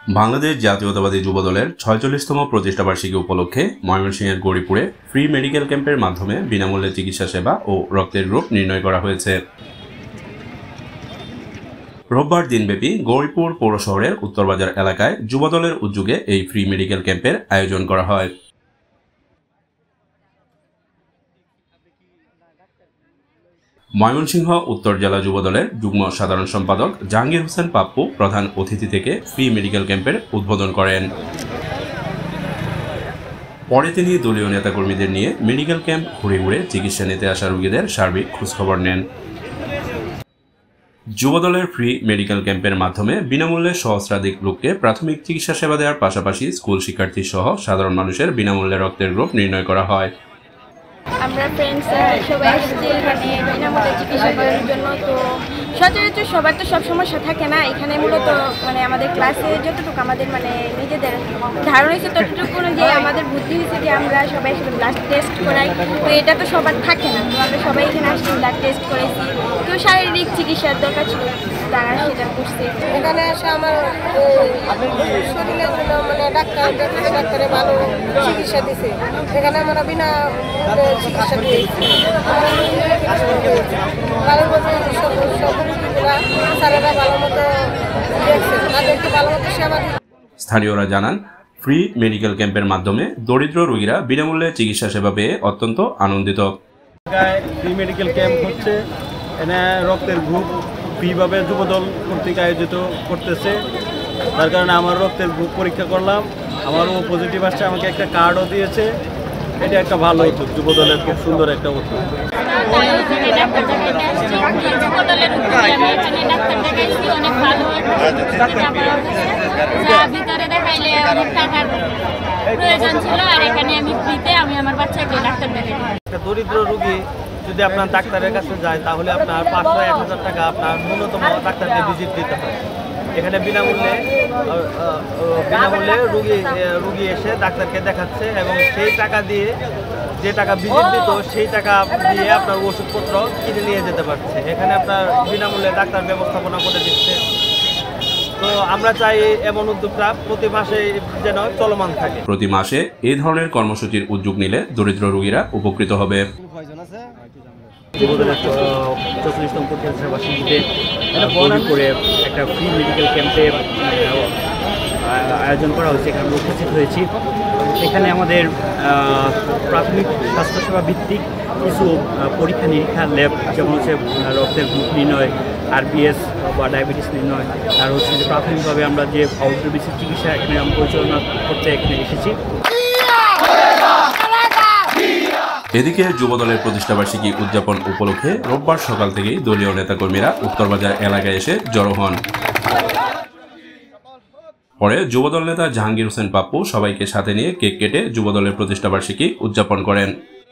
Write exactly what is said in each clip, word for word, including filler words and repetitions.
বাংলাদেশ জাতীয়তাবাদী যুবদলের ছয়চল্লিশতম প্রতিষ্ঠাবার্ষিকী উপলক্ষে ময়মনসিংহের গৌরীপুরে ফ্রি মেডিকেল ক্যাম্পের মাধ্যমে বিনামূল্যে চিকিৎসা সেবা ও রক্তের গ্রুপ নির্ণয় করা হয়েছে। রোববার দিনব্যাপী গৌরীপুর পৌর শহরের উত্তরবাজার এলাকায় যুবদলের উদ্যোগে এই ফ্রি মেডিকেল ক্যাম্পের আয়োজন করা হয়। ময়মনসিংহ উত্তর জেলা যুবদলের যুগ্ম সাধারণ সম্পাদক জাহাঙ্গীর হোসেন পাপ্পু প্রধান অতিথি থেকে ফ্রি মেডিকেল ক্যাম্পের উদ্বোধন করেন। পরে তিনি দলীয় নেতাকর্মীদের নিয়ে মেডিকেল ক্যাম্প ঘুরে ঘুরে চিকিৎসা নিতে আসা রোগীদের সার্বিক খোঁজখবর নেন। যুবদলের ফ্রি মেডিকেল ক্যাম্পের মাধ্যমে বিনামূল্যে সহস্রাধিক লোককে প্রাথমিক চিকিৎসা সেবা দেওয়ার পাশাপাশি স্কুল শিক্ষার্থী সহ সাধারণ মানুষের বিনামূল্যে রক্তের গ্রুপ নির্ণয় করা হয়। আমরা ফ্রেন্ডস সবাই আসছি এখানে বিনামূল্যে চিকিৎসা করার জন্য। তো সচরাচর সবার তো সব সমস্যা থাকে না, এখানে মূলত মানে আমাদের ক্লাসে যতটুকু আমাদের মানে নিজেদের ধারণা হয়েছে ততটুকু অনুযায়ী আমাদের বুদ্ধি হয়েছে যে আমরা সবাই ব্লাড টেস্ট করাই। তো এটা তো সবার থাকে না, তো আমরা সবাই এখানে আসছি ব্লাড টেস্ট করেছি। কেউ শারীরিক চিকিৎসার দরকার ছিল তারা সেটা করছে। এখানে আসে আমার শরীরের জন্য মানে ডাক্তার ডাক্তারে ভালো চিকিৎসা দিছে, এখানে আমরা বিনা চিকিৎসা দিয়েছি। ভালো মতো স্যারেরা ভালো মতো দেখছে, তাদেরকে ভালো মতো সেবা দিচ্ছে। স্থানীয়রা জানান, ফ্রি মেডিকেল ক্যাম্পের মাধ্যমে দরিদ্র রোগীরা বিনামূল্যে চিকিৎসা সেবা পেয়ে অত্যন্ত আনন্দিত। ফ্রি মেডিকেল ক্যাম্প হচ্ছে, এখানে রক্তের গ্রুপ ফ্রিভাবে যুবদল কর্তৃক আয়োজিত করতেছে। তার কারণে আমার রক্তের গ্রুপ পরীক্ষা করলাম, আমারও পজিটিভ আসছে, আমাকে একটা কার্ডও দিয়েছে। এটা একটা ভালো উদ্যোগ, যুবদলের খুব সুন্দর একটা উদ্যোগ। ভিতরে দেখাইলে অনেক টাকার প্রয়োজন ছিল, আর এখানে আমি ফ্রিতে আমি আমার বাচ্চাকে ডাক্তার দেখাই। একটা দরিদ্র রোগী যদি আপনার ডাক্তারের কাছে যায় তাহলে আপনার পাঁচশো এক হাজার টাকা আপনার ন্যূনতম ডাক্তারকে ভিজিট দিতে হয়। এখানে বিনামূল্যে বিনামূল্যে রুগী রুগী এসে ডাক্তারকে দেখাচ্ছে এবং সেই টাকা দিয়ে যে টাকা ভিজিট দিত সেই টাকা দিয়ে আপনার ওষুধপত্র কিনে নিয়ে যেতে পারছে। এখানে আপনার বিনামূল্যে ডাক্তার ব্যবস্থাপনা করে দিচ্ছে। তো আমরা চাই এমন উদ্যোগটা প্রতি মাসে যেন চলমান থাকে। প্রতি মাসে এই ধরনের কর্মসূচির উদ্যোগ নিলে দরিদ্র রোগীরা উপকৃত হবে। যুবদলের চৌচল্লিশতম প্রতিষ্ঠাবার্ষিকীতে গৌরীপুরে একটা ফ্রি মেডিকেল ক্যাম্পের আয়োজন করা হয়েছে, এখানে আমরা উপস্থিত হয়েছি। এখানে আমাদের প্রাথমিক স্বাস্থ্যসেবা ভিত্তিক কিছু পরীক্ষা নিরীক্ষা ল্যাব, যেমন হচ্ছে রক্তের গ্রুপ নির্ণয়, আরবিএস বা ডায়াবেটিস নির্ণয়, আর হচ্ছে যে প্রাথমিকভাবে আমরা যে আউটডোর বেসিক চিকিৎসা এখানে আমরা পরিচালনা করতে এখানে এসেছি। এদিকে যুবদলের প্রতিষ্ঠাবার্ষিকী উদযাপন উপলক্ষে রোববার সকাল থেকেই দলীয় নেতাকর্মীরা উত্তরবাজার এলাকায় এসে জড়ো হন। পরে যুবদল নেতা জাহাঙ্গীর হোসেন পাপ্পু সবাইকে সাথে নিয়ে কেক কেটে যুবদলের প্রতিষ্ঠাবার্ষিকী উদযাপন করেন।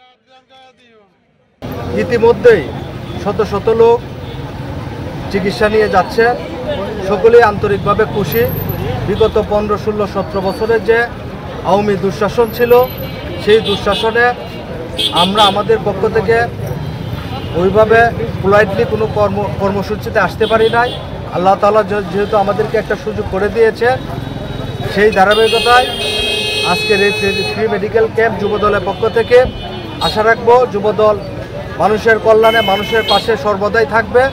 ইতিমধ্যেই শত শত লোক চিকিৎসা নিয়ে যাচ্ছে, সকলেই আন্তরিকভাবে খুশি। বিগত পনেরো ষোলো সতেরো বছরের যে আওয়ামী দুঃশাসন ছিল, সেই দুঃশাসনে আমরা আমাদের পক্ষ থেকে ওইভাবে পোলাইটলি কোনো কর্ম কর্মসূচিতে আসতে পারি নাই। আল্লাহ তাআলা যেহেতু আমাদেরকে একটা সুযোগ করে দিয়েছে, সেই ধারাবাহিকতায় আজকের এই ফ্রি মেডিকেল ক্যাম্প যুবদলের পক্ষ থেকে আশা রাখবো যুবদল মানুষের কল্যাণে মানুষের পাশে সর্বদাই থাকবে।